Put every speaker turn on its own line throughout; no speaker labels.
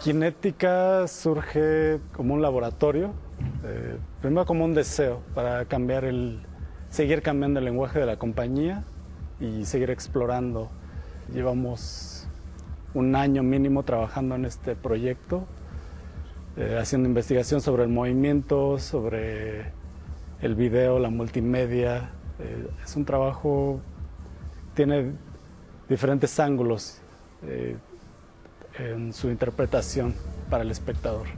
Kinética surge como un laboratorio, primero como un deseo para seguir cambiando el lenguaje de la compañía y seguir explorando. Llevamos un año mínimo trabajando en este proyecto, haciendo investigación sobre el movimiento, sobre el video, la multimedia. Es un trabajo, tiene diferentes ángulos en su interpretación para el espectador.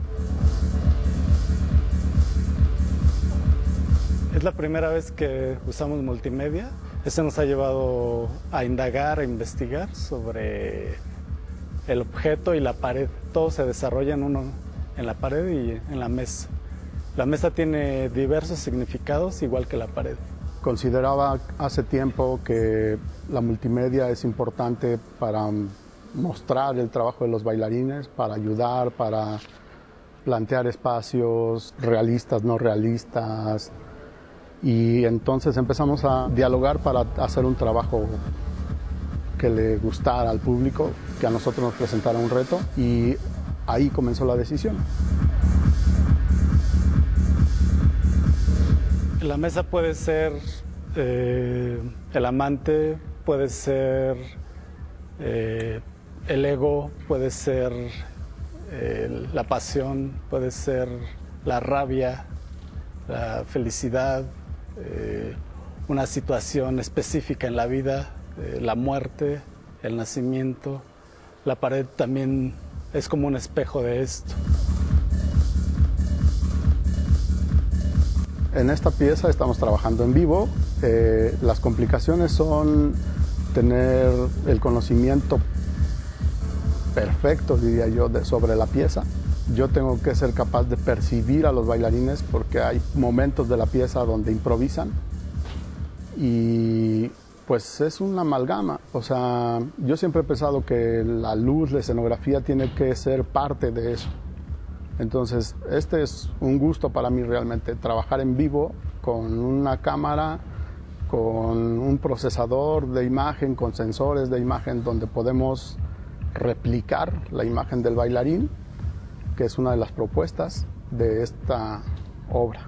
Es la primera vez que usamos multimedia. Eso nos ha llevado a indagar, a investigar sobre el objeto y la pared. Todo se desarrolla en la pared y en la mesa. La mesa tiene diversos significados, igual que la pared.
Consideraba hace tiempo que la multimedia es importante para mostrar el trabajo de los bailarines, para ayudar, para plantear espacios realistas, no realistas. Y entonces empezamos a dialogar para hacer un trabajo que le gustara al público, que a nosotros nos presentara un reto, y ahí comenzó la decisión.
La mesa puede ser el amante, puede ser el ego, puede ser la pasión, puede ser la rabia, la felicidad, una situación específica en la vida, la muerte, el nacimiento. La pared también es como un espejo de esto.
En esta pieza estamos trabajando en vivo. Las complicaciones son tener el conocimiento perfecto, diría yo, sobre la pieza. Yo tengo que ser capaz de percibir a los bailarines porque hay momentos de la pieza donde improvisan y pues es una amalgama. O sea, yo siempre he pensado que la luz, la escenografía tiene que ser parte de eso. Entonces, este es un gusto para mí realmente, trabajar en vivo con una cámara, con un procesador de imagen, con sensores de imagen donde podemos replicar la imagen del bailarín, que es una de las propuestas de esta obra.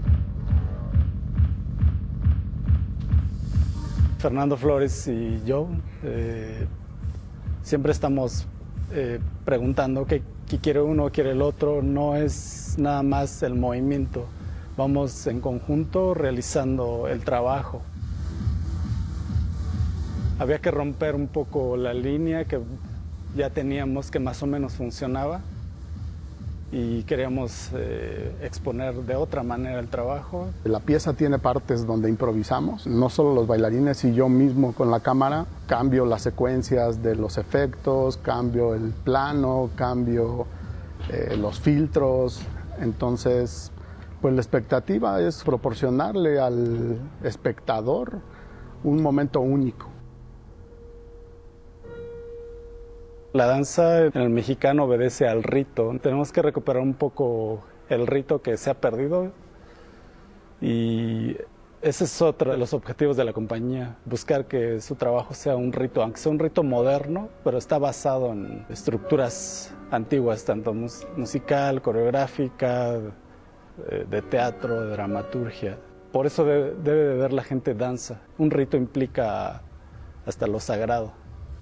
Fernando Flores y yo siempre estamos preguntando qué quiere uno, qué quiere el otro. No es nada más el movimiento, vamos en conjunto realizando el trabajo. Había que romper un poco la línea que ya teníamos, que más o menos funcionaba, y queríamos exponer de otra manera el trabajo.
La pieza tiene partes donde improvisamos, no solo los bailarines, y yo mismo con la cámara cambio las secuencias de los efectos, cambio el plano, cambio los filtros. Entonces, pues la expectativa es proporcionarle al espectador un momento único.
La danza en el mexicano obedece al rito. Tenemos que recuperar un poco el rito que se ha perdido, y ese es otro de los objetivos de la compañía, buscar que su trabajo sea un rito, aunque sea un rito moderno, pero está basado en estructuras antiguas, tanto musical, coreográfica, de teatro, de dramaturgia. Por eso debe de ver la gente danza. Un rito implica hasta lo sagrado.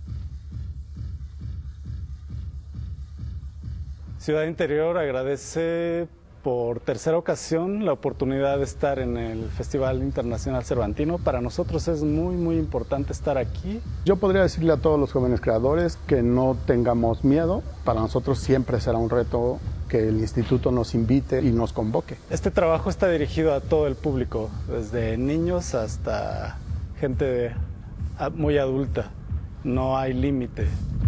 Ciudad Interior agradece por tercera ocasión la oportunidad de estar en el Festival Internacional Cervantino. Para nosotros es muy importante estar aquí.
Yo podría decirle a todos los jóvenes creadores que no tengamos miedo. Para nosotros siempre será un reto que el instituto nos invite y nos convoque.
Este trabajo está dirigido a todo el público, desde niños hasta gente muy adulta. No hay límite.